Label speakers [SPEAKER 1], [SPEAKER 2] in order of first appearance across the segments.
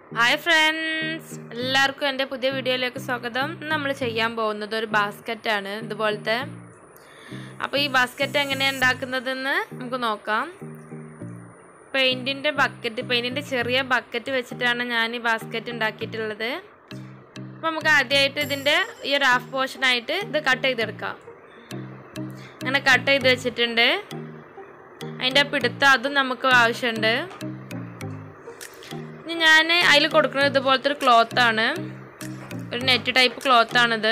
[SPEAKER 1] Hi friends, എല്ലാവർക്കും എൻ്റെ പുതിയ വീഡിയോയിലേക്ക് സ്വാഗതം. നമ്മൾ ചെയ്യാൻ പോകുന്നത് ഒരു ബാസ്ക്കറ്റ് ആണ് ഇതുപോലത്തെ. അപ്പോൾ ഈ ബാസ്ക്കറ്റ് എങ്ങനെയാണ് ഉണ്ടാക്കുന്നതെന്ന് നമുക്ക് നോക്കാം. പെയിന്റിന്റെ ചെറിയ ബക്കറ്റ് വെച്ചിട്ടാണ് ഞാൻ ഈ ബാസ്ക്കറ്റ് ഉണ്ടാക്കിയിട്ടുള്ളത്. അപ്പോൾ നമുക്ക് ആദ്യമായിട്ട് ഇതിന്റെ ഈ ഒരു ഹാഫ് പോർഷൻ ആയിട്ട് ഇത് കട്ട് ചെയ്തെടുക്കാം. അങ്ങനെ കട്ട് ചെയ്ത് വെച്ചിട്ടുണ്ട്. അതിന്റെ പിടുത്തം അതും നമുക്ക് ആവശ്യമുണ്ട്. ഞാൻ അതിൽ കൊടുക്കുന്നത് ഇതുപോലത്തെ ഒരു ക്ലോത്ത് ആണ്, ഒരു നെറ്റ് ടൈപ്പ് ക്ലോത്ത് ആണിത്.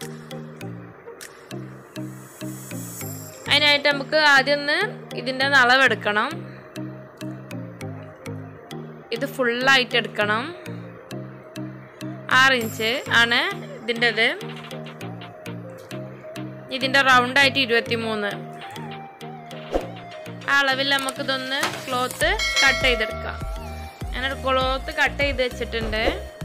[SPEAKER 1] അതിനായിട്ട് നമുക്ക് ആദ്യം ഒന്ന് ഇതിൻ്റെ അളവെടുക്കണം. ഇത് ഫുള്ളായിട്ട് എടുക്കണം. 6 ഇഞ്ച് ആണ് ഇതിൻ്റെത്. ഇതിൻ്റെ റൗണ്ടായിട്ട് 23. ആ അളവിൽ നമുക്കിതൊന്ന് ക്ലോത്ത് കട്ട് ചെയ്തെടുക്കാം. ഞാനൊരു ക്ലോത്ത് കട്ട് ചെയ്ത് വെച്ചിട്ടുണ്ട്.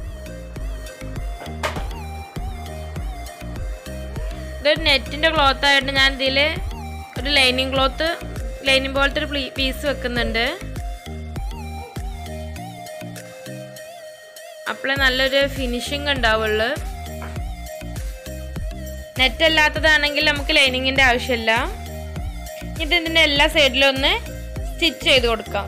[SPEAKER 1] ഇതൊരു നെറ്റിന്റെ ക്ലോത്ത് ആയിട്ട് ഞാൻ ഇതിൽ ഒരു ലൈനിങ് പോലത്തെ ഒരു പീസ് വെക്കുന്നുണ്ട്. അപ്പോഴേ നല്ലൊരു ഫിനിഷിങ് ഉണ്ടാവുള്ളൂ. നെറ്റ് അല്ലാത്തതാണെങ്കിൽ നമുക്ക് ലൈനിങ്ങിന്റെ ആവശ്യമില്ല. ഇതിന്റെ എല്ലാ സൈഡിലും ഒന്ന് സ്റ്റിച്ച് ചെയ്ത് കൊടുക്കാം.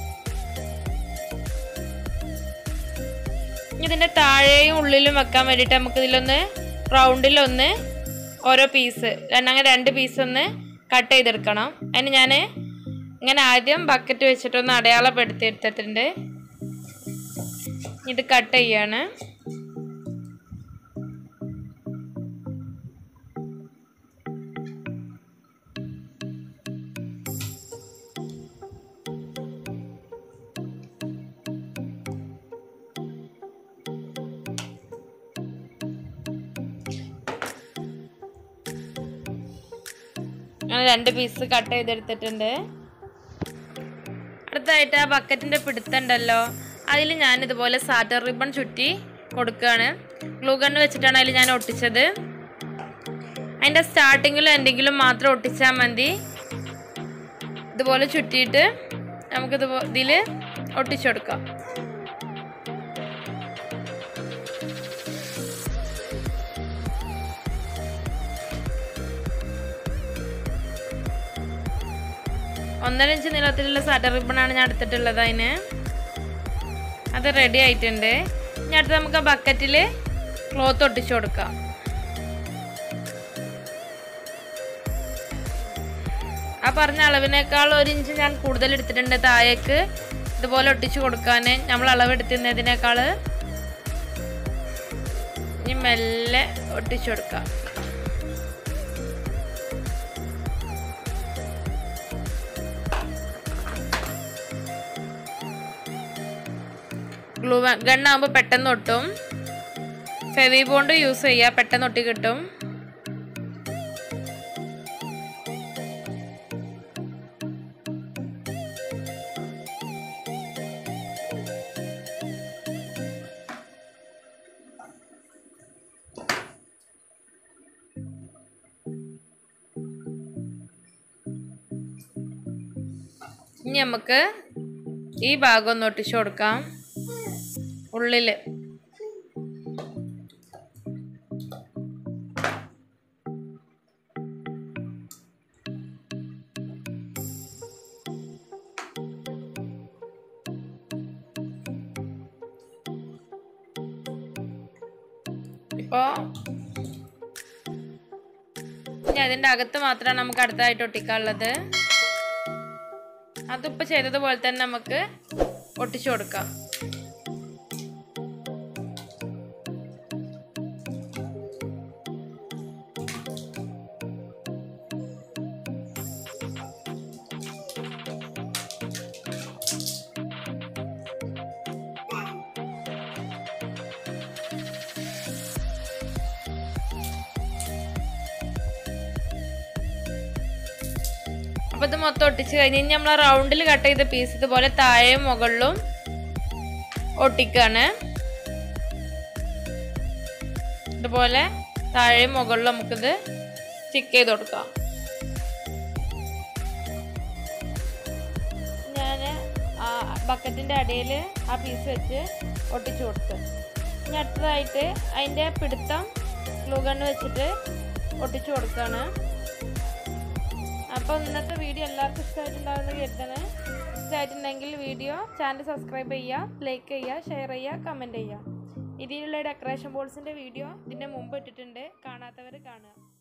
[SPEAKER 1] ഇതിന്റെ താഴെയും ഉള്ളിലും വെക്കാൻ വേണ്ടിയിട്ട് നമുക്ക് ഇതിലൊന്ന് റൗണ്ടിലൊന്ന് ഓരോ പീസ് അങ്ങനെ 2 പീസ് ഒന്ന് കട്ട് ചെയ്തെടുക്കണം. അതിന് ഞാൻ ഇങ്ങനെ ആദ്യം ബക്കറ്റ് വെച്ചിട്ടൊന്ന് അടയാളപ്പെടുത്തി എടുത്തിട്ടുണ്ട്. ഇത് കട്ട് ചെയ്യാണ്. അങ്ങനെ 2 പീസ് കട്ട് ചെയ്തെടുത്തിട്ടുണ്ട്. അടുത്തായിട്ട് ആ ബക്കറ്റിന്റെ പിടുത്തുണ്ടല്ലോ, അതിൽ ഞാൻ ഇതുപോലെ സാറ്റർ റിബൺ ചുറ്റി കൊടുക്കുകയാണ്. ഗ്ലൂ ഗണ്ണ് വെച്ചിട്ടാണ് അതിൽ ഞാൻ ഒട്ടിച്ചത്. അതിൻ്റെ സ്റ്റാർട്ടിങ്ങിലും എന്തെങ്കിലും മാത്രം ഒട്ടിച്ചാൽ മതി. ഇതുപോലെ ചുറ്റിയിട്ട് നമുക്കിത് ഇതിൽ ഒട്ടിച്ചു കൊടുക്കാം. ഒന്നര ഇഞ്ച് നീളത്തിലുള്ള സാറ്റർ റിബണാണ് ഞാൻ എടുത്തിട്ടുള്ളത്. അതിന് അത് റെഡി ആയിട്ടുണ്ട്. ഇനി അടുത്ത് നമുക്ക് ആ ബക്കറ്റിൽ ക്ലോത്ത് ഒട്ടിച്ചു കൊടുക്കാം. ആ പറഞ്ഞ അളവിനേക്കാൾ 1 ഇഞ്ച് ഞാൻ കൂടുതൽ എടുത്തിട്ടുണ്ട് താഴേക്ക് ഇതുപോലെ ഒട്ടിച്ചു കൊടുക്കാൻ. നമ്മൾ അളവെടുത്തിരുന്നതിനേക്കാൾ ഇനി മെല്ലെ ഒട്ടിച്ചു കൊടുക്കാം. ഗ്ലൂ ഗണ്ണാകുമ്പോൾ പെട്ടെന്ന് ഒട്ടും. ഫെവി ബോണ്ട് യൂസ് ചെയ്യുക, പെട്ടെന്ന് ഒട്ടി കിട്ടും. ഇനി നമുക്ക് ഈ ഭാഗം ഒന്ന് ഒട്ടിച്ചു കൊടുക്കാം. ഉള്ളില് ഇപ്പോ ഇനി അതിൻ്റെ അകത്ത് മാത്രമാണ് നമുക്ക് അടുത്തായിട്ട് ഒട്ടിക്കാനുള്ളത്. അതിപ്പോൾ ചെയ്തതുപോലെ തന്നെ നമുക്ക് ഒട്ടിച്ചു കൊടുക്കാം. അപ്പോൾ ഇത് മൊത്തം ഒട്ടിച്ച് കഴിഞ്ഞ് നമ്മൾ റൗണ്ടിൽ കട്ട് ചെയ്ത പീസ് ഇതുപോലെ താഴെയും മുകളിലും ഒട്ടിക്കുകയാണ്. ഇതുപോലെ താഴെയും മുകളിലും നമുക്കിത് സ്റ്റിക്ക് ചെയ്ത് കൊടുക്കാം. ഞാൻ ബക്കറ്റിന്റെ അടിയിൽ ആ പീസ് വെച്ച് ഒട്ടിച്ചു കൊടുത്ത്. ഇനി അടുത്തതായിട്ട് അതിൻ്റെ പിടുത്തം ഗ്ലൂ ഗണ്ണ് വെച്ചിട്ട് ഒട്ടിച്ചു കൊടുക്കുകയാണ്. അപ്പോൾ ഇന്നത്തെ വീഡിയോ എല്ലാവർക്കും ഇഷ്ടമായിട്ടുണ്ടാകുമെന്ന് കരുതണേ. ഇഷ്ടമായിട്ടുണ്ടെങ്കിൽ ചാനൽ സബ്സ്ക്രൈബ് ചെയ്യുക, ലൈക്ക് ചെയ്യുക, ഷെയർ ചെയ്യുക, കമൻറ്റ് ചെയ്യുക. ഇതിലുള്ള ഡെക്കറേഷൻ ബോൾസിൻ്റെ വീഡിയോ ഇതിൻ്റെ മുമ്പ് ഇട്ടിട്ടുണ്ട്, കാണാത്തവർ കാണുക.